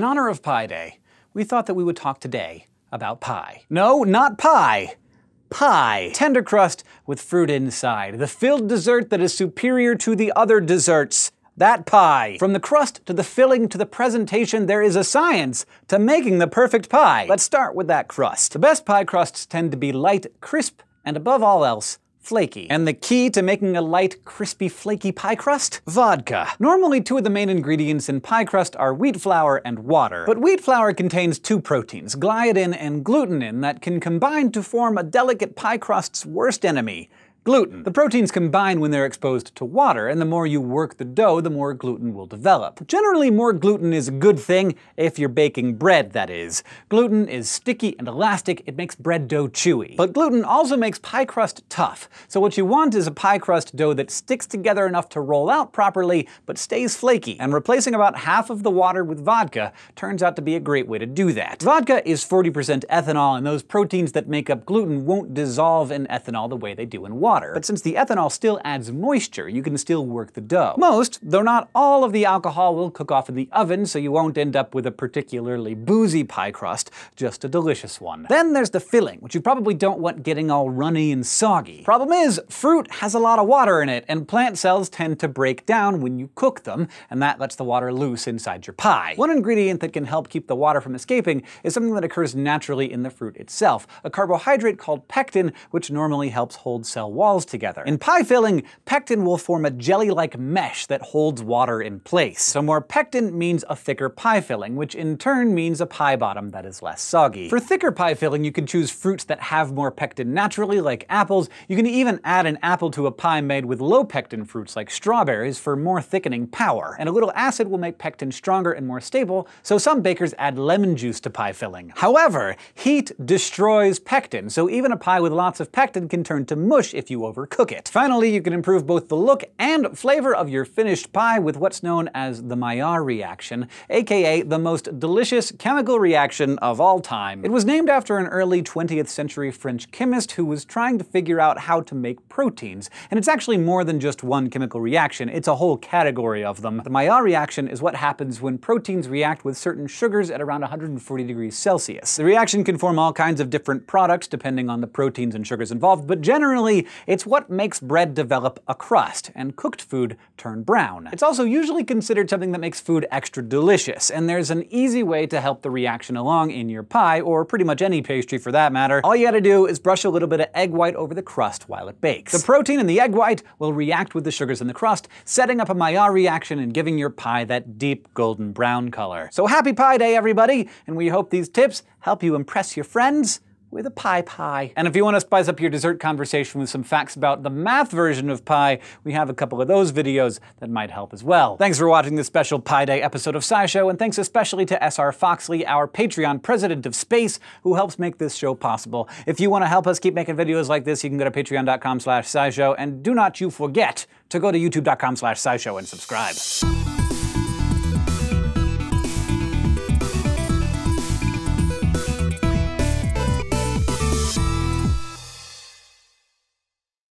In honor of Pi Day, we thought that we would talk today about pie. No, not pie. Pie. Tender crust with fruit inside. The filled dessert that is superior to the other desserts. That pie. From the crust to the filling to the presentation, there is a science to making the perfect pie. Let's start with that crust. The best pie crusts tend to be light, crisp, and above all else, flaky. And the key to making a light, crispy, flaky pie crust? Vodka. Normally, two of the main ingredients in pie crust are wheat flour and water. But wheat flour contains two proteins, gliadin and glutenin, that can combine to form a delicate pie crust's worst enemy: gluten. The proteins combine when they're exposed to water, and the more you work the dough, the more gluten will develop. Generally, more gluten is a good thing, if you're baking bread, that is. Gluten is sticky and elastic, it makes bread dough chewy. But gluten also makes pie crust tough, so what you want is a pie crust dough that sticks together enough to roll out properly, but stays flaky. And replacing about half of the water with vodka turns out to be a great way to do that. Vodka is 40% ethanol, and those proteins that make up gluten won't dissolve in ethanol the way they do in water. But since the ethanol still adds moisture, you can still work the dough. Most, though not all, of the alcohol will cook off in the oven, so you won't end up with a particularly boozy pie crust, just a delicious one. Then there's the filling, which you probably don't want getting all runny and soggy. Problem is, fruit has a lot of water in it, and plant cells tend to break down when you cook them, and that lets the water loose inside your pie. One ingredient that can help keep the water from escaping is something that occurs naturally in the fruit itself, a carbohydrate called pectin, which normally helps hold cell walls together. In pie filling, pectin will form a jelly-like mesh that holds water in place. So more pectin means a thicker pie filling, which in turn means a pie bottom that is less soggy. For thicker pie filling, you can choose fruits that have more pectin naturally, like apples. You can even add an apple to a pie made with low pectin fruits like strawberries for more thickening power. And a little acid will make pectin stronger and more stable, so some bakers add lemon juice to pie filling. However, heat destroys pectin, so even a pie with lots of pectin can turn to mush if you overcook it. Finally, you can improve both the look and flavor of your finished pie with what's known as the Maillard reaction, aka the most delicious chemical reaction of all time. It was named after an early 20th century French chemist who was trying to figure out how to make proteins. And it's actually more than just one chemical reaction, it's a whole category of them. The Maillard reaction is what happens when proteins react with certain sugars at around 140 degrees Celsius. The reaction can form all kinds of different products depending on the proteins and sugars involved, but generally, it's what makes bread develop a crust, and cooked food turn brown. It's also usually considered something that makes food extra delicious, and there's an easy way to help the reaction along in your pie, or pretty much any pastry for that matter. All you gotta do is brush a little bit of egg white over the crust while it bakes. The protein in the egg white will react with the sugars in the crust, setting up a Maillard reaction and giving your pie that deep golden brown color. So happy Pie Day, everybody, and we hope these tips help you impress your friends with a pie. And if you want to spice up your dessert conversation with some facts about the math version of pie, we have a couple of those videos that might help as well. Thanks for watching this special Pie Day episode of SciShow, and thanks especially to SR Foxley, our Patreon president of space, who helps make this show possible. If you want to help us keep making videos like this, you can go to patreon.com/SciShow, and do not you forget to go to youtube.com/SciShow and subscribe.